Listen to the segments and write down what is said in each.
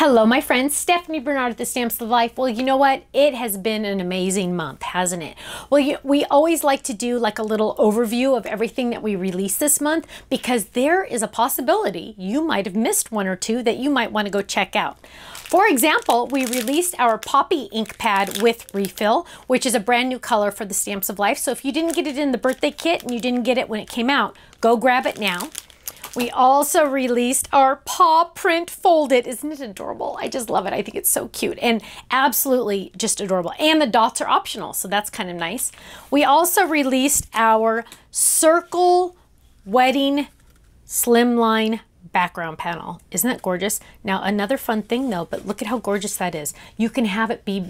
Hello, my friends. Stephanie Bernard at the Stamps of Life. Well, you know what? It has been an amazing month, hasn't it? Well, we always like to do like a little overview of everything that we released this month because there is a possibility you might have missed one or two that you might want to go check out. For example, we released our Poppy ink pad with refill, which is a brand new color for the Stamps of Life. So if you didn't get it in the birthday kit and you didn't get it when it came out, go grab it now. We also released our paw print folded. Isn't it adorable? I just love it. I think it's so cute and absolutely just adorable. And the dots are optional, so that's kind of nice. We also released our Circle Wedding Slimline background panel. Isn't that gorgeous? Now, another fun thing though, but look at how gorgeous that is. You can have it be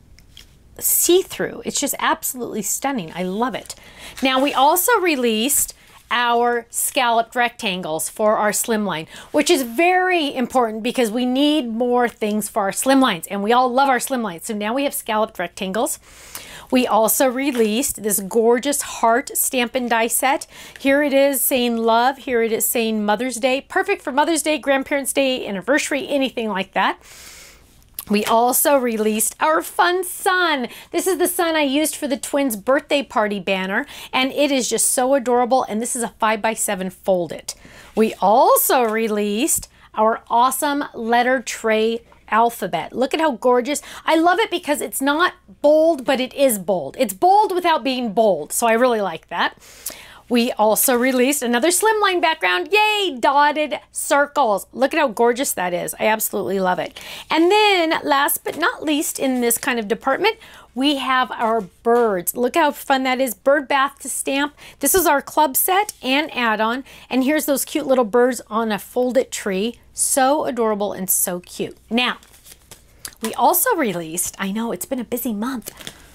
see-through. It's just absolutely stunning. I love it. Now, we also released our scalloped rectangles for our slimline, which is very important because we need more things for our slimlines and we all love our slimlines. So now we have scalloped rectangles. We also released this gorgeous heart stamp and die set. Here it is saying love. Here it is saying Mother's Day. Perfect for Mother's Day, Grandparents' Day, anniversary, anything like that. We also released our fun sun. This is the sun I used for the twins' birthday party banner, and it is just so adorable, and this is a 5x7 folded. We also released our awesome letter tray alphabet. Look at how gorgeous. I love it because it's not bold, but it is bold. It's bold without being bold, so I really like that. We also released another slimline background. Yay, dotted circles. Look at how gorgeous that is. I absolutely love it. And then last but not least in this kind of department, we have our birds. Look how fun that is. Bird bath to stamp. This is our club set and add-on. And here's those cute little birds on a folded tree. So adorable and so cute. Now, we also released, I know it's been a busy month,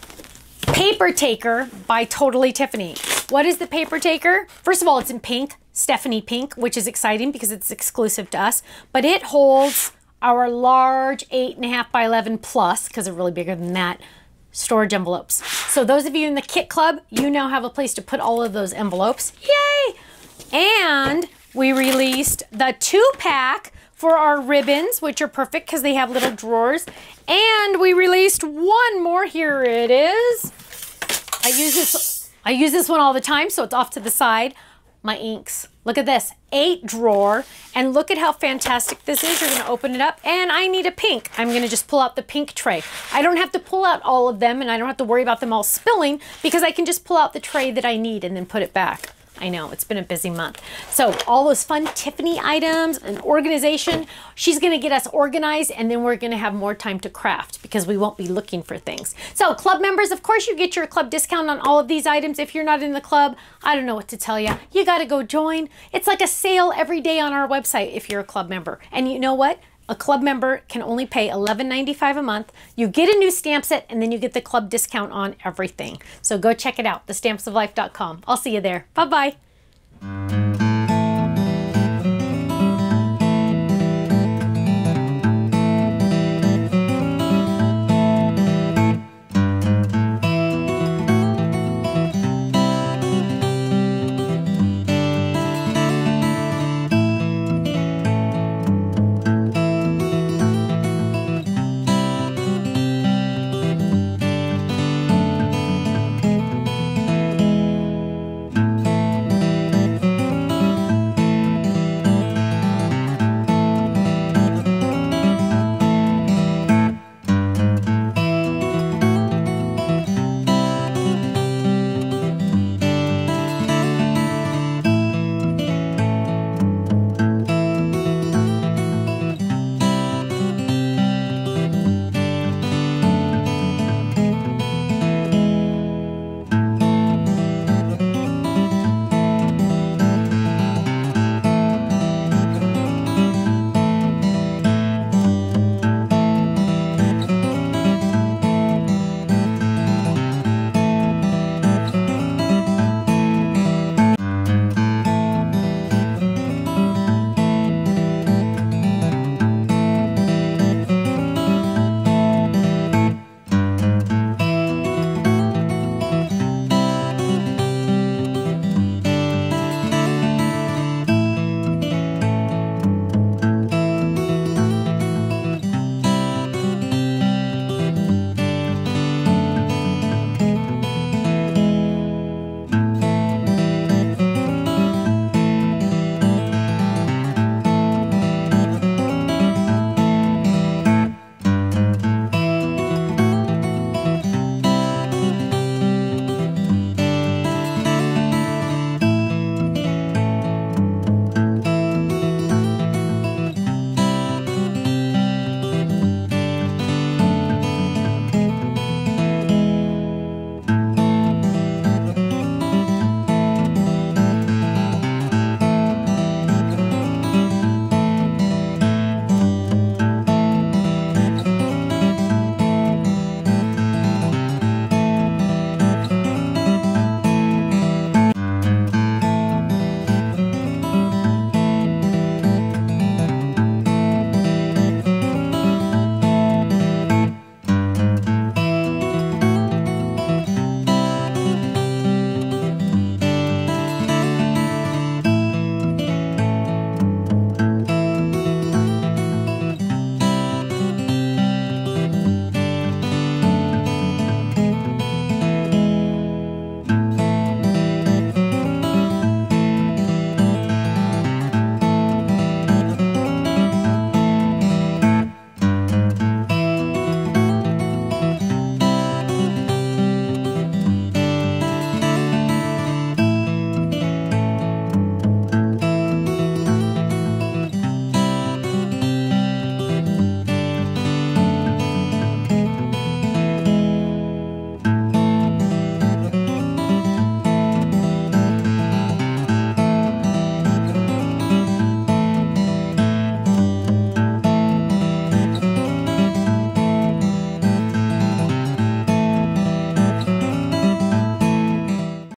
Paper Taker by Totally Tiffany. What is the Paper Taker? First of all, it's in pink, Stephanie pink, which is exciting because it's exclusive to us, but it holds our large 8.5 by 11 plus, because they're really bigger than that, storage envelopes. So those of you in the kit club, you now have a place to put all of those envelopes. Yay! And we released the 2-pack for our ribbons, which are perfect because they have little drawers. And we released one more. Here it is. I use this one all the time, so it's off to the side. My inks. Look at this, 8 drawer, and look at how fantastic this is. You're gonna open it up, and I need a pink. I'm gonna just pull out the pink tray. I don't have to pull out all of them, and I don't have to worry about them all spilling because I can just pull out the tray that I need and then put it back. I know, it's been a busy month. So all those fun Tiffany items and organization, she's gonna get us organized and then we're gonna have more time to craft because we won't be looking for things. So club members, of course you get your club discount on all of these items. If you're not in the club, I don't know what to tell you. You gotta go join. It's like a sale every day on our website if you're a club member. And you know what? A club member can only pay $11.95 a month. You get a new stamp set and then you get the club discount on everything. So go check it out, thestampsoflife.com. I'll see you there. Bye-bye.